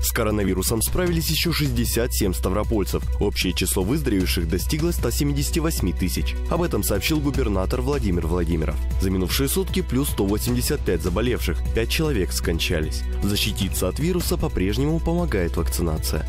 С коронавирусом справились еще 67 ставропольцев. Общее число выздоровевших достигло 178 тысяч. Об этом сообщил губернатор Владимир Владимиров. За минувшие сутки плюс 185 заболевших, 5 человек скончались. Защититься от вируса по-прежнему помогает вакцинация.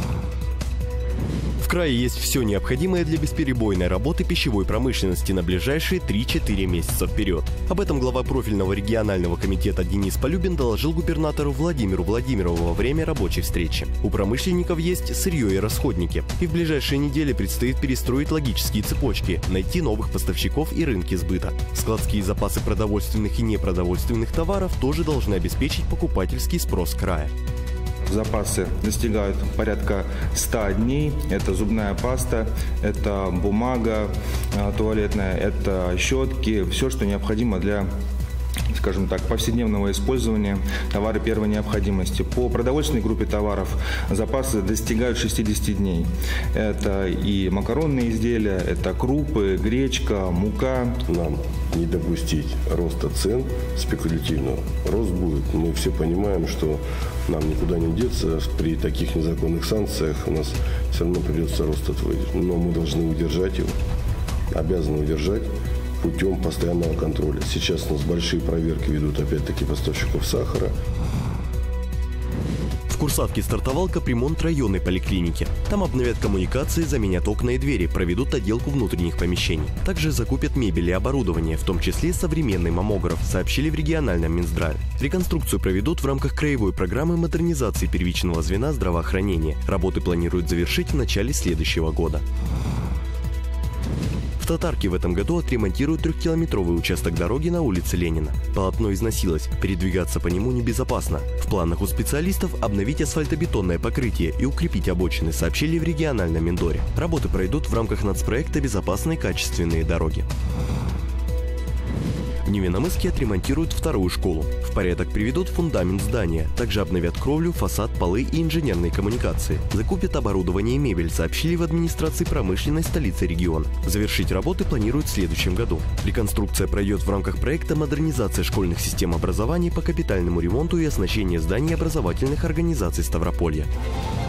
В крае есть все необходимое для бесперебойной работы пищевой промышленности на ближайшие 3-4 месяца вперед. Об этом глава профильного регионального комитета Денис Полюбин доложил губернатору Владимиру Владимирову во время рабочей встречи. У промышленников есть сырье и расходники. И в ближайшие недели предстоит перестроить логические цепочки, найти новых поставщиков и рынки сбыта. Складские запасы продовольственных и непродовольственных товаров тоже должны обеспечить покупательский спрос края. Запасы достигают порядка 100 дней. Это зубная паста, это бумага туалетная, это щетки, все, что необходимо для, скажем так, повседневного использования, товары первой необходимости. По продовольственной группе товаров запасы достигают 60 дней. Это и макаронные изделия, это крупы, гречка, мука. Нам не допустить роста цен спекулятивного. Рост будет. Мы все понимаем, что нам никуда не деться. При таких незаконных санкциях у нас все равно придется рост отводить. Но мы должны удержать его, обязаны удержать путем постоянного контроля. Сейчас у нас большие проверки ведут опять-таки поставщиков сахара. В Курсавке стартовал капремонт районной поликлиники. Там обновят коммуникации, заменят окна и двери, проведут отделку внутренних помещений. Также закупят мебель и оборудование, в том числе современный маммограф, сообщили в региональном Минздраве. Реконструкцию проведут в рамках краевой программы модернизации первичного звена здравоохранения. Работы планируют завершить в начале следующего года. В Татарке в этом году отремонтируют 3-километровый участок дороги на улице Ленина. Полотно износилось, передвигаться по нему небезопасно. В планах у специалистов обновить асфальтобетонное покрытие и укрепить обочины, сообщили в региональном Миндоре. Работы пройдут в рамках нацпроекта «Безопасные качественные дороги». В Невинномысске отремонтируют 2-ю школу. В порядок приведут фундамент здания. Также обновят кровлю, фасад, полы и инженерные коммуникации. Закупят оборудование и мебель, сообщили в администрации промышленной столицы региона. Завершить работы планируют в следующем году. Реконструкция пройдет в рамках проекта «Модернизация школьных систем образования по капитальному ремонту и оснащению зданий образовательных организаций Ставрополья».